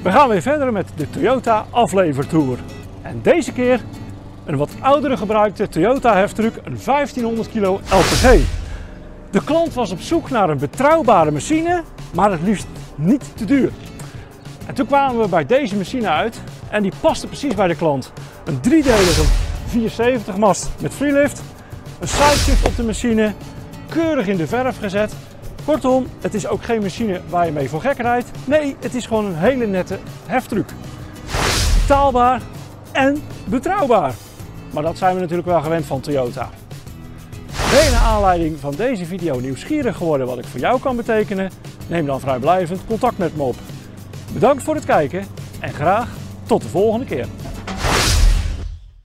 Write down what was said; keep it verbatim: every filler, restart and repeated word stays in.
We gaan weer verder met de Toyota aflevertour. En deze keer een wat oudere gebruikte Toyota heftruck, een vijftienhonderd kilo L P G. De klant was op zoek naar een betrouwbare machine, maar het liefst niet te duur. En toen kwamen we bij deze machine uit en die paste precies bij de klant. Een driedelige vierenzeventig mast met freelift, een sideshift op de machine, keurig in de verf gezet. Kortom, het is ook geen machine waar je mee voor gek rijdt. Nee, het is gewoon een hele nette heftruck. Betaalbaar en betrouwbaar. Maar dat zijn we natuurlijk wel gewend van Toyota. Ben je naar aanleiding van deze video nieuwsgierig geworden wat ik voor jou kan betekenen? Neem dan vrijblijvend contact met me op. Bedankt voor het kijken en graag tot de volgende keer.